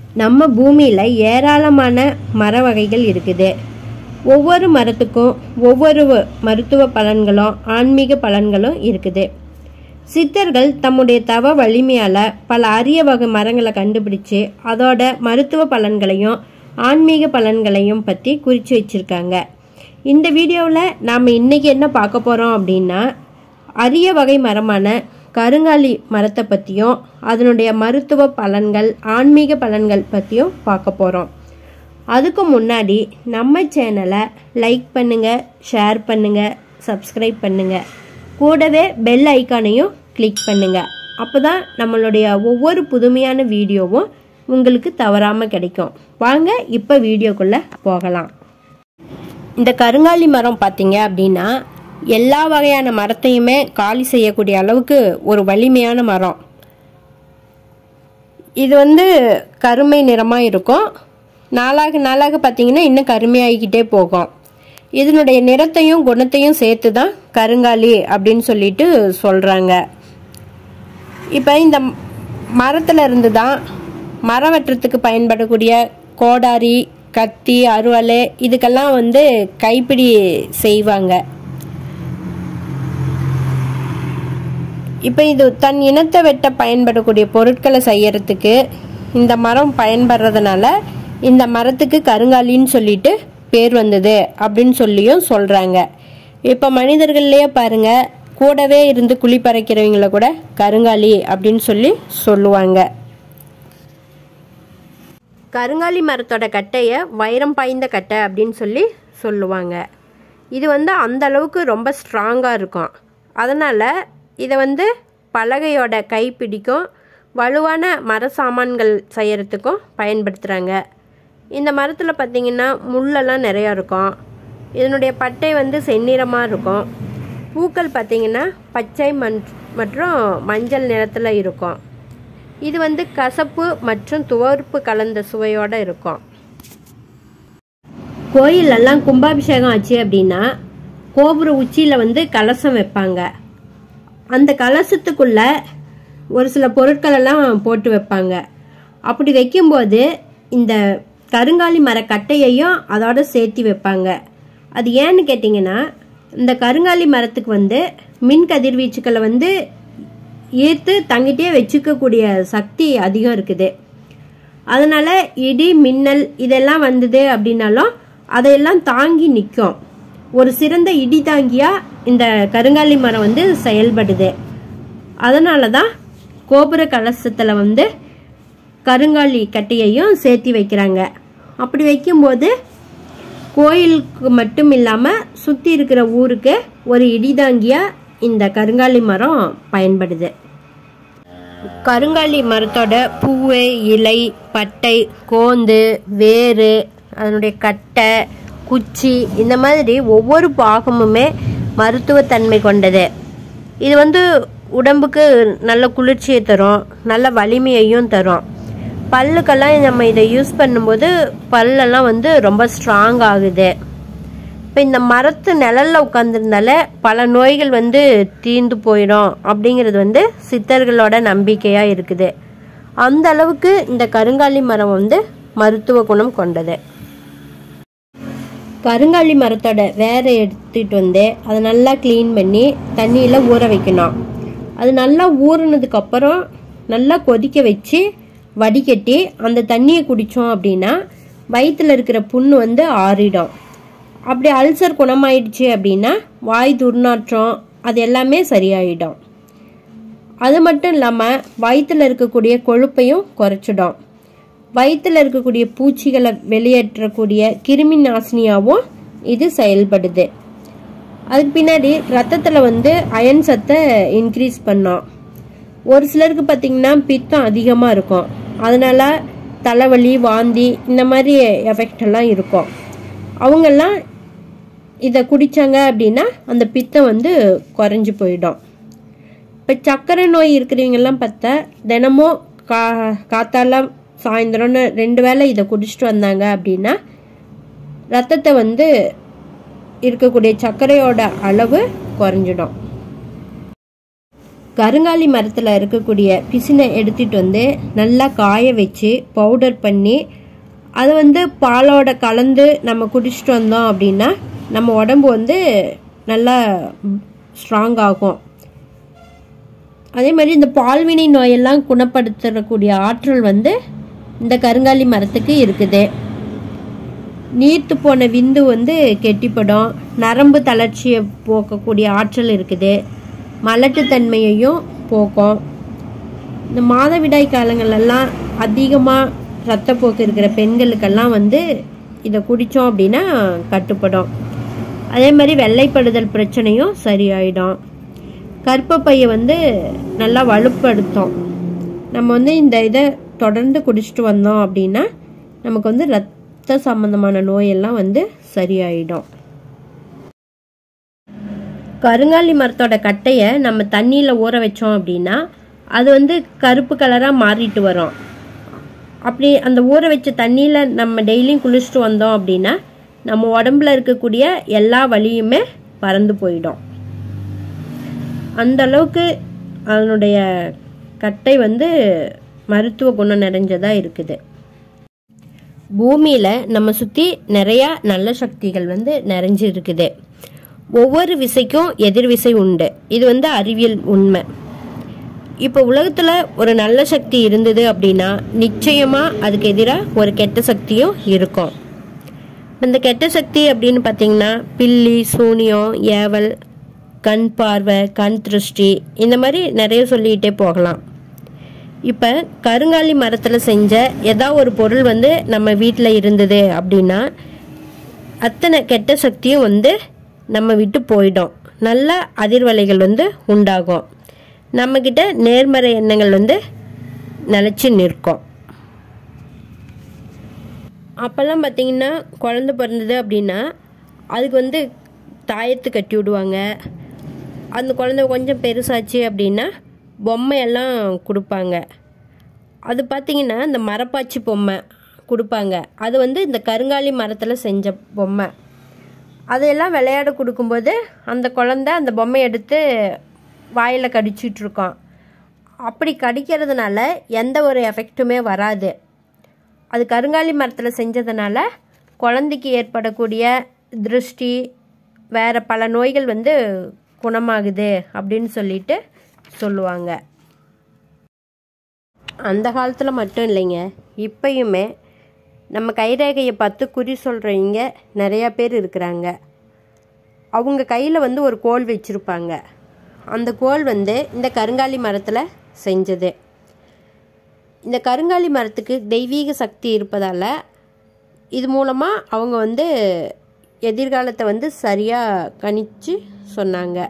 நம்ம பூமியில் ஏராளமான மர வகைகள் இருக்குது. ஒவ்வொரு மரத்துக்கும் ஒவ்வொரு மருத்துவ பலன்களும் ஆன்மீக பலன்களும் இருக்குது. சித்தர்கள் தம்முடைய தவ வலிமையால் பல அரிய வகை மரங்களை கண்டுபிடிச்சு அதோட மருத்துவ பலன்களையும் ஆன்மீக பலன்களையும் பற்றி குறித்து வச்சுருக்காங்க. இந்த வீடியோவில் நாம் இன்றைக்கி என்ன பார்க்க போகிறோம் அப்படின்னா, அரிய வகை மரமான கருங்காலி மரத்தை பற்றியும் அதனுடைய மருத்துவ பலன்கள் ஆன்மீக பலன்கள் பற்றியும் பார்க்க போகிறோம். அதுக்கு முன்னாடி நம்ம சேனலை லைக் பண்ணுங்கள், ஷேர் பண்ணுங்கள், சப்ஸ்கிரைப் பண்ணுங்கள், கூடவே பெல் ஐக்கானையும் கிளிக் பண்ணுங்கள். அப்போ தான் நம்மளுடைய ஒவ்வொரு புதுமையான வீடியோவும் உங்களுக்கு தவறாமல் கிடைக்கும். வாங்க இப்போ வீடியோக்குள்ளே போகலாம். இந்த கருங்காலி மரம் பார்த்தீங்க அப்படின்னா எல்லா வகையான மரத்தையுமே காலி செய்யக்கூடிய அளவுக்கு ஒரு வலிமையான மரம். இது கருமை நிறமாக இருக்கும். நாளாக நாளாக பார்த்தீங்கன்னா இன்னும் கருமையாகிக்கிட்டே போகும். இதனுடைய நிறத்தையும் குணத்தையும் சேர்த்து தான் கருங்காலி அப்படின்னு சொல்லிட்டு சொல்கிறாங்க. இப்போ இந்த மரத்தில் இருந்து தான் மரம் வெட்டுறதுக்கு பயன்படக்கூடிய கோடாரி, கத்தி, அருவாள் இதுக்கெல்லாம் கைப்பிடி செய்வாங்க. இப்போ இது தன் இனத்தை வெட்ட பயன்படக்கூடிய பொருட்களை செய்யறதுக்கு இந்த மரம் பயன்படுறதுனால இந்த மரத்துக்கு கருங்காலின்னு சொல்லிட்டு பேர் வந்தது அப்படின்னு சொல்லியும் சொல்கிறாங்க. இப்போ மனிதர்கள்லேயே பாருங்க, கூடவே இருந்து குழி பறைக்கிறவங்கள கூட கருங்காலி அப்படின்னு சொல்லுவாங்க. கருங்காலி மரத்தோட கட்டையை வைரம் பாய்ந்த கட்டை அப்படின்னு சொல்லுவாங்க. இது அந்த அளவுக்கு ரொம்ப ஸ்ட்ராங்காக இருக்கும். அதனால் இதை பலகையோட கைப்பிடிக்கும், வலுவான மர சாமான்கள் செய்யறதுக்கும் பயன்படுத்துகிறாங்க. இந்த மரத்தில் பார்த்திங்கன்னா முள்ளெல்லாம் நிறையா இருக்கும். இதனுடைய பட்டை செந்நிறமாக இருக்கும். பூக்கள் பார்த்திங்கன்னா பச்சை மற்றும் மஞ்சள் நிறத்தில் இருக்கும். இது கசப்பு மற்றும் துவர்ப்பு கலந்த சுவையோடு இருக்கும். கோயிலெல்லாம் கும்பாபிஷேகம் ஆச்சு அப்படின்னா கோபுர உச்சியில் கலசம் வைப்பாங்க. அந்த கலசத்துக்குள்ள ஒரு சில பொருட்கள் எல்லாம் போட்டு வைப்பாங்க. அப்படி வைக்கும்போது இந்த கருங்காலி மர கட்டையையும் அதோட சேர்த்து வைப்பாங்க. அது ஏன்னு கேட்டிங்கன்னா, இந்த கருங்காலி மரத்துக்கு மின் கதிர்வீச்சுக்களை ஈர்த்து தங்கிட்டே வச்சுக்கக்கூடிய சக்தி அதிகம் இருக்குது. அதனால் இடி மின்னல் இதெல்லாம் வந்தது அப்படின்னாலும் அதையெல்லாம் தாங்கி நிற்கும். ஒரு சிறந்த இடி தாங்கியாக இந்த கருங்காலி மரம் செயல்படுது. அதனால தான் கோபுர கலசத்தில் கருங்காலி கட்டையையும் சேர்த்தி வைக்கிறாங்க. அப்படி வைக்கும்போது கோயிலுக்கு மட்டும் இல்லாமல் சுற்றி இருக்கிற ஊருக்கு ஒரு இடிதாங்கியாக இந்த கருங்காலி மரம் பயன்படுது. கருங்காலி மரத்தோட பூவு, இலை, பட்டை, கோந்து, வேறு, அதனுடைய கட்டை, குச்சி இந்த மாதிரி ஒவ்வொரு பாகமுமே மருத்துவத்தன்மை கொண்டது. இது உடம்புக்கு நல்ல குளிர்ச்சியை தரும், நல்ல வலிமையையும் தரும். பல்லுக்கெல்லாம் நம்ம இதை யூஸ் பண்ணும்போது பல்லெல்லாம் ரொம்ப ஸ்ட்ராங் ஆகுது. இப்போ இந்த மரத்து நிழலில் உட்காந்துருந்தால பல நோய்கள் தீர்ந்து போயிடும் அப்படிங்கிறது சித்தர்களோட நம்பிக்கையாக இருக்குது. அந்த அளவுக்கு இந்த கருங்காலி மரம் மருத்துவ குணம் கொண்டது. கருங்காலி மரத்தோட வேரை எடுத்துகிட்டு அதை நல்லா க்ளீன் பண்ணி தண்ணியில் ஊற வைக்கணும். அது நல்லா ஊறினதுக்கப்புறம் நல்லா கொதிக்க வச்சு வடிகட்டி அந்த தண்ணியை குடித்தோம் அப்படின்னா வயிற்றில் இருக்கிற புண்ணு ஆறிடும். அப்படி அல்சர் குணமாயிடுச்சு அப்படின்னா வாய் துர்நாற்றம் அது எல்லாமே சரியாயிடும். அது மட்டும் இல்லாமல் வயிற்றில் இருக்கக்கூடிய கொழுப்பையும் குறைச்சிடும். வயிற்றில் இருக்கக்கூடிய பூச்சிகளை வெளியேற்றக்கூடிய கிருமி நாசினியாகவும் இது செயல்படுது. அதுக்கு பின்னாடி ரத்தத்தில் அயன் சத்தை இன்க்ரீஸ் பண்ணோம். ஒரு சிலருக்கு பார்த்திங்கன்னா பித்தம் அதிகமாக இருக்கும். அதனால் தலைவலி, வாந்தி இந்த மாதிரி எஃபெக்ட் எல்லாம் இருக்கும். அவங்கெல்லாம் இதை குடித்தாங்க அப்படின்னா அந்த பித்தம் குறைஞ்சி போயிடும். இப்போ சர்க்கரை நோய் இருக்கிறவங்கெல்லாம் பார்த்தா தினமும் காத்தால சாயந்தரம்னு 2 வேளை இதை குடிச்சிட்டு வந்தாங்க அப்படின்னா ரத்தத்தை இருக்கக்கூடிய சர்க்கரையோட அளவு குறைஞ்சிடும். கருங்காலி மரத்தில் இருக்கக்கூடிய பிசினை எடுத்துகிட்டு வந்து நல்லா காய வச்சு பவுடர் பண்ணி அதை வந்து பாலோட கலந்து நம்ம குடிச்சிட்டு வந்தோம் அப்படின்னா நம்ம உடம்பு வந்து நல்லா ஸ்ட்ராங் ஆகும். அதே மாதிரி இந்த பால்வினை நோயெல்லாம் குணப்படுத்தக்கூடிய ஆற்றல் வந்து இந்த கருங்காலி மரத்துக்கு இருக்குது. நீர்த்து போன விந்து வந்து கெட்டிப்படும், நரம்பு தளர்ச்சியை போக்கக்கூடிய ஆற்றல் இருக்குது, மலட்டுத்தன்மையையும் போக்கும். இந்த மாதவிடாய் காலங்களெல்லாம் அதிகமாக இரத்தப்போக்கு இருக்கிற பெண்களுக்கெல்லாம் வந்து இதை குடித்தோம் அப்படின்னா கட்டுப்படும். அதே மாதிரி வெள்ளைப்படுதல் பிரச்சனையும் சரியாயிடும். கர்ப்பப்பையை வந்து நல்லா வலுப்படுத்தும். நம்ம வந்து இந்த இதை தொடர்ந்து குடிச்சிட்டு வந்தோம் அப்படின்னா நமக்கு வந்து ரத்த சம்பந்தமான நோயெல்லாம் வந்து சரியாயிடும். கருங்காலி மரத்தோட கட்டையை நம்ம தண்ணியில் ஊற வச்சோம் அப்படின்னா அது வந்து கருப்பு கலராக மாறிட்டு வரும். அப்படி அந்த ஊற வச்ச தண்ணியில் நம்ம டெய்லியும் குளிச்சுட்டு வந்தோம் அப்படின்னா நம்ம உடம்புல இருக்கக்கூடிய எல்லா வலியுமே பறந்து போயிடும். அந்த அளவுக்கு அதனுடைய கட்டை வந்து மருத்துவ குணம் நிறைஞ்சதாக இருக்குது. பூமியில் நம்ம சுற்றி நிறையா நல்ல சக்திகள் வந்து நிறைஞ்சு இருக்குது. ஒவ்வொரு விசைக்கும் எதிர்விசை உண்டு. இது வந்து அறிவியல் உண்மை. இப்போ உலகத்தில் ஒரு நல்ல சக்தி இருந்தது அப்படின்னா நிச்சயமாக அதுக்கு எதிராக ஒரு கெட்ட சக்தியும் இருக்கும். இந்த கெட்ட சக்தி அப்படின்னு பார்த்தீங்கன்னா பில்லி, சூனியம், ஏவல், கண் பார்வை, கண் திருஷ்டி, இந்த மாதிரி நிறைய சொல்லிகிட்டே போகலாம். இப்போ கருங்காலி மரத்தில் செஞ்ச ஏதாவது ஒரு பொருள் வந்து நம்ம வீட்டில் இருந்தது அப்படின்னா அத்தனை கெட்ட சக்தியும் வந்து நம்ம விட்டு போயிடும். நல்ல அதிர்வலைகள் வந்து உண்டாகும். நம்மக்கிட்ட நேர்மறை எண்ணங்கள் வந்து நிலச்சி நிற்கும். அப்போல்லாம் பார்த்திங்கன்னா குழந்தை பிறந்தது அப்படின்னா அதுக்கு வந்து தாயத்து கட்டி விடுவாங்க. அந்த குழந்தை கொஞ்சம் பெருசாச்சு அப்படின்னா பொம்மையெல்லாம் கொடுப்பாங்க. அது பார்த்திங்கன்னா இந்த மரப்பாச்சி பொம்மை கொடுப்பாங்க. அது வந்து இந்த கருங்காலி மரத்தில் செஞ்ச பொம்மை. அதையெல்லாம் விளையாட கொடுக்கும்போது அந்த குழந்தை அந்த பொம்மையை எடுத்து வாயில் கடிச்சிட்ருக்கோம். அப்படி கடிக்கிறதுனால எந்த ஒரு எஃபெக்ட்டுமே வராது. அது கருங்காலி மரத்தில் செஞ்சதுனால குழந்தைக்கு ஏற்படக்கூடிய திருஷ்டி, வேறு பல நோய்கள் வந்து குணமாகுது அப்படின்னு சொல்லிட்டு சொல்லுவாங்க. அந்த காலத்தில் மட்டும் இல்லைங்க, இப்பயுமே நம்ம கைரேகையை பார்த்து குறி சொல்கிறவங்க நிறையா பேர் இருக்கிறாங்க. அவங்க கையில் வந்து ஒரு கோல் வச்சுருப்பாங்க. அந்த கோல் வந்து இந்த கருங்காலி மரத்தில் செஞ்சது. இந்த கருங்காலி மரத்துக்கு தெய்வீக சக்தி இருப்பதால் இது மூலமாக அவங்க வந்து எதிர்காலத்தை வந்து சரியாக கணிச்சு சொன்னாங்க.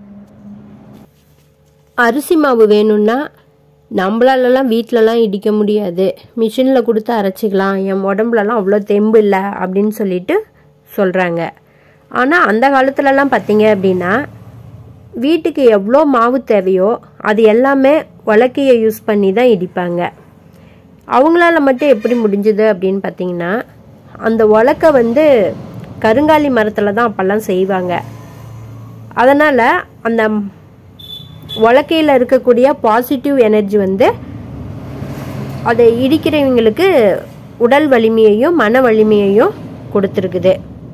அரிசி மாவு வேணும்னா நம்மளாலலாம் வீட்டிலலாம் இடிக்க முடியாது, மிஷினில் கொடுத்து அரைச்சிக்கலாம், என் உடம்புலலாம் அவ்வளோ தெம்பு இல்லை அப்படின்னு சொல்லிட்டு சொல்கிறாங்க. ஆனால் அந்த காலத்துலலாம் பார்த்திங்க அப்படின்னா வீட்டுக்கு எவ்வளோ மாவு தேவையோ அது எல்லாமே உலக்கையை யூஸ் பண்ணி தான் இடிப்பாங்க. அவங்களால மட்டும் எப்படி முடிஞ்சுது அப்படின்னு பார்த்திங்கன்னா அந்த உலக்கை வந்து கருங்காலி மரத்தில் தான் அப்போல்லாம் செய்வாங்க. அதனால் அந்த உலக்கையில் இருக்கக்கூடிய பாசிட்டிவ் எனர்ஜி வந்து அதை இடிக்கிறவங்களுக்கு உடல் வலிமையையும் மன வலிமையையும் கொடுத்துருக்குது.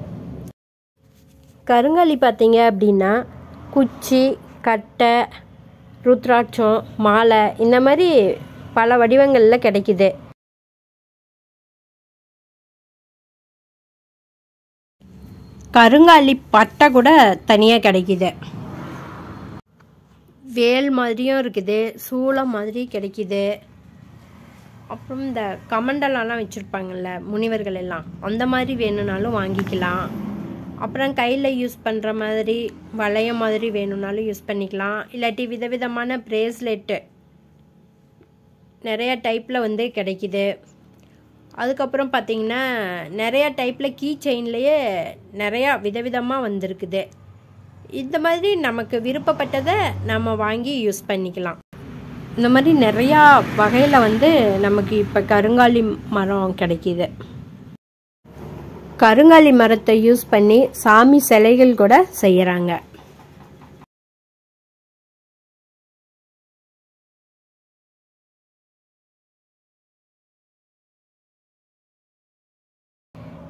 கருங்காலி பார்த்தீங்க அப்படின்னா குச்சி, கட்டை, ருத்ராட்சம், மாலை, இந்த மாதிரி பல வடிவங்களில் கிடைக்குது. கருங்காலி பட்டை கூட தனியாக கிடைக்குது. வேல் மாதிரியும் இருக்குது, சூளம் மாதிரி கிடைக்குது. அப்புறம் இந்த கமண்டலம்லாம் வச்சுருப்பாங்கள்ல முனிவர்கள் எல்லாம், அந்த மாதிரி வேணும்னாலும் வாங்கிக்கலாம். அப்புறம் கையில் யூஸ் பண்ணுற மாதிரி வளையம் மாதிரி வேணும்னாலும் யூஸ் பண்ணிக்கலாம். இல்லாட்டி விதவிதமான பிரேஸ்லெட்டு நிறையா டைப்பில் வந்து கிடைக்கிது. அதுக்கப்புறம் பார்த்திங்கன்னா நிறையா டைப்பில் கீ செயின்லேயே நிறையா விதவிதமாக வந்திருக்குது. இந்த மாதிரி நமக்கு விருப்பப்பட்டதை நம்ம வாங்கி யூஸ் பண்ணிக்கலாம். இந்த மாதிரி நிறையா வகையில் வந்து நமக்கு இப்போ கருங்காலி மரம் கிடைக்கிது. கருங்காலி மரத்தை யூஸ் பண்ணி சாமி சிலைகள் கூட செய்கிறாங்க.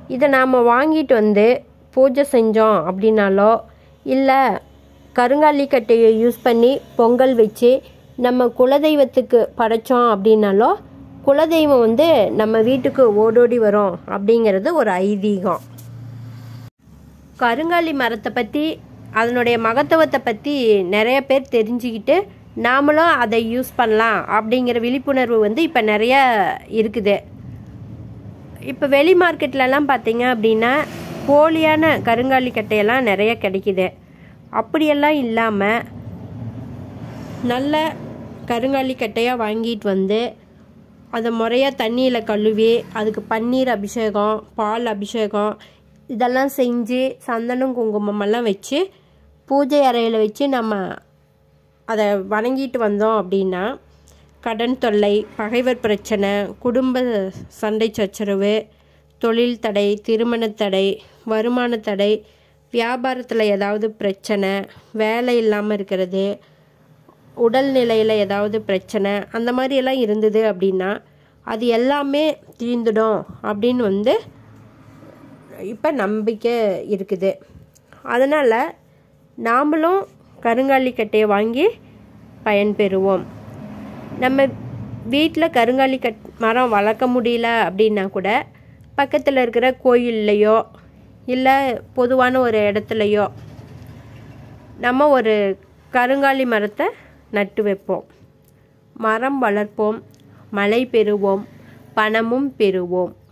இதை நாம் வாங்கிட்டு வந்து பூஜை செஞ்சோம் அப்படின்னாலோ இல்லை கருங்காலி கட்டையை யூஸ் பண்ணி பொங்கல் வச்சு நம்ம குலதெய்வத்துக்கு படைச்சோம் அப்படின்னாலோ குலதெய்வம் வந்து நம்ம வீட்டுக்கு ஓடோடி வரும் அப்படிங்கிறது ஒரு ஐதீகம். கருங்காலி மரத்தை பற்றி அதனுடைய மகத்துவத்தை பற்றி நிறைய பேர் தெரிஞ்சுக்கிட்டு நாமளும் அதை யூஸ் பண்ணலாம் அப்படிங்கிற விழிப்புணர்வு வந்து இப்போ நிறையா இருக்குது. இப்போ வெளி மார்க்கெட்லலாம் பார்த்தீங்க அப்படின்னா போலியான கருங்காலி கட்டையெல்லாம் நிறைய கிடைக்குது. அப்படியெல்லாம் இல்லாமல் நல்ல கருங்காலி கட்டையாக வாங்கிட்டு வந்து அதை முறையாக தண்ணியில் கழுவி அதுக்கு பன்னீர் அபிஷேகம், பால் அபிஷேகம் இதெல்லாம் செஞ்சு சந்தனம் குங்குமமெல்லாம் வச்சு பூஜை அறையில் வச்சு நம்ம அதை வணங்கிட்டு வந்தோம் அப்படின்னா கடன் தொல்லை, பகைவர் பிரச்சனை, குடும்ப சண்டை சச்சரவு, தொழில் தடை, திருமண தடை, வருமான தடை, வியாபாரத்தில் ஏதாவது பிரச்சனை, வேலை இல்லாமல் இருக்கிறது, உடல்நிலையில் ஏதாவது பிரச்சனை அந்த மாதிரியெல்லாம் இருந்தது அப்படின்னா அது எல்லாமே தீர்ந்துடும் அப்படின்னு வந்து இப்போ நம்பிக்கை இருக்குது. அதனால் நாமளும் கருங்காலி கட்டையை வாங்கி பயன்பெறுவோம். நம்ம வீட்டில் கருங்காலி மரம் வளர்க்க முடியல அப்படின்னா கூட பக்கத்தில் இருக்கிற கோயில்லையோ இல்லை பொதுவான ஒரு இடத்துலையோ நம்ம ஒரு கருங்காலி மரத்தை நட்டு வைப்போம். மரம் வளர்ப்போம், மழை பெறுவோம், பணமும் பெறுவோம்.